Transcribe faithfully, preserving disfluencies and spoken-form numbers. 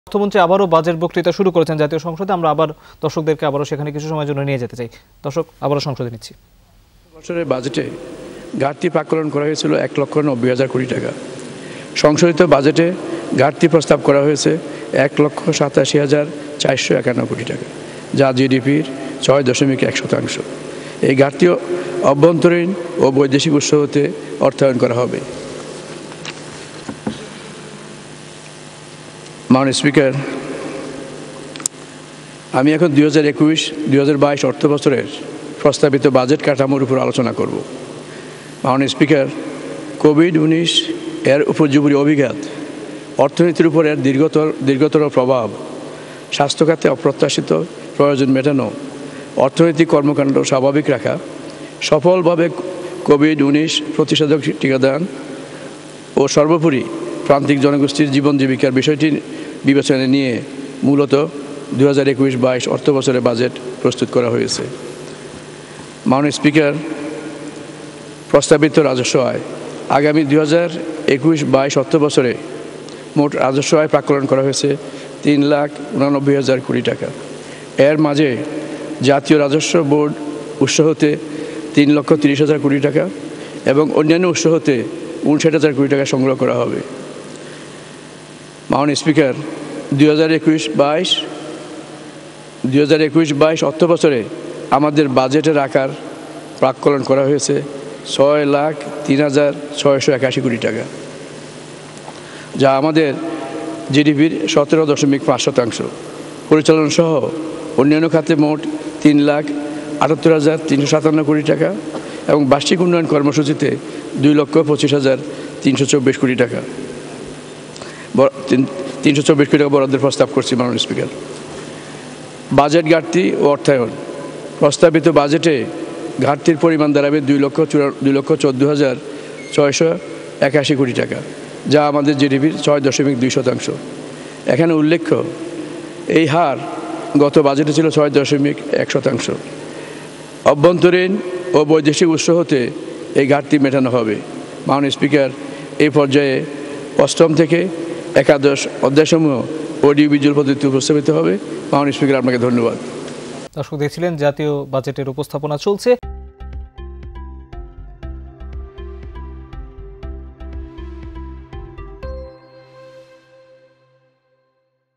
অর্থমন্ত্রী আবারও বাজেট বক্তৃতা শুরু করেছেন জাতীয় সংসদে। আমরা আবার দর্শকদেরকে আবারও সেখানে কিছু সময়ের জন্য নিয়ে যেতে চাই। দর্শক, আবারও সংসদে নিচ্ছি। বছরের বাজেটে ঘাটতি প্রাক্কলন করা হয়েছিল এক লক্ষ নব্বই হাজার কোটি টাকা। সংশোধিত বাজেটে ঘাটতি প্রস্তাব করা হয়েছে এক লক্ষ সাতাশি হাজার চারশো একান্ন কোটি টাকা, যা জিডিপির ছয় দশমিক এক শতাংশ। এই ঘাটতি অভ্যন্তরীণ ও বৈদেশিক উৎস হতে অর্থায়ন করা হবে। মাননীয় স্পিকার, আমি এখন দুই হাজার একুশ দুই হাজার বাইশ অর্থ বছরের প্রস্তাবিত বাজেট কাঠামোর উপর আলোচনা করব। মাননীয় স্পিকার, কোভিড উনিশ এর উপর্যুপরি অভিঘাত, অর্থনীতির উপর এর দীর্ঘতর দীর্ঘতর প্রভাব, স্বাস্থ্যখাতে অপ্রত্যাশিত প্রয়োজন মেটানো, অর্থনৈতিক কর্মকাণ্ড স্বাভাবিক রাখা, সফলভাবে কোভিড উনিশ প্রতিষেধক টিকাদান ও সর্বোপরি প্রান্তিক জনগোষ্ঠীর জীবন জীবিকার বিষয়টি বিবেচনায় নিয়ে মূলত দু হাজার একুশ বাইশ অর্থ বছরের বাজেট প্রস্তুত করা হয়েছে। মাননীয় স্পিকার, প্রস্তাবিত রাজস্ব আয় আগামী দুই হাজার একুশ বাইশ অর্থ বছরে মোট রাজস্ব আয় প্রাক্কলন করা হয়েছে তিন লাখ উনানব্বই হাজার কোটি টাকা। এর মাঝে জাতীয় রাজস্ব বোর্ড উৎস হতে তিন লক্ষ তিরিশ হাজার কোটি টাকা এবং অন্যান্য উৎস হতে উনষাট হাজার কোটি টাকা সংগ্রহ করা হবে। মাননীয় স্পিকার, দুই হাজার একুশ বাইশ দুই হাজার একুশ বাইশ অর্থ বছরে আমাদের বাজেটের আকার প্রাক্কলন করা হয়েছে ছয় লাখ তিন হাজার ছয়শো একাশি কোটি টাকা, যা আমাদের জিডিপির সতেরো দশমিক পাঁচ শতাংশ। পরিচালনা সহ অন্যান্য খাতে মোট তিন লাখ আটাত্তর হাজার তিনশো সাতান্ন কোটি টাকা এবং বার্ষিক উন্নয়ন কর্মসূচিতে দুই লক্ষ পঁচিশ হাজার তিনশো চব্বিশ কোটি টাকা তিনশো চব্বিশ কোটি টাকা বরাদ্দের প্রস্তাব করছি। মাননীয় স্পিকার, বাজেট ঘাটতি ও অর্থায়ন প্রস্তাবিত বাজেটে ঘাটতির পরিমাণ দাঁড়াবে দুই লক্ষ দুই লক্ষ চোদ্দো হাজার ছয়শো একাশি কোটি টাকা, যা আমাদের জিডিপির ছয় দশমিক দুই শতাংশ। এখানে উল্লেখ্য, এই হার গত বাজেটে ছিল ছয় দশমিক এক শতাংশ। অভ্যন্তরীণ ও বৈদেশিক উৎস হতে এই ঘাটতি মেটানো হবে। মাননীয় স্পিকার, এই পর্যায়ে অষ্টম থেকে একাদশ অধ্যায়সমূহ অডিও ভিজুয়াল পদ্ধতিতে উপস্থাপিত হবে। মাননীয় স্পিকার, আপনাকে ধন্যবাদ। দর্শক দেখছিলেন জাতীয় বাজেটের উপস্থাপনা চলছে।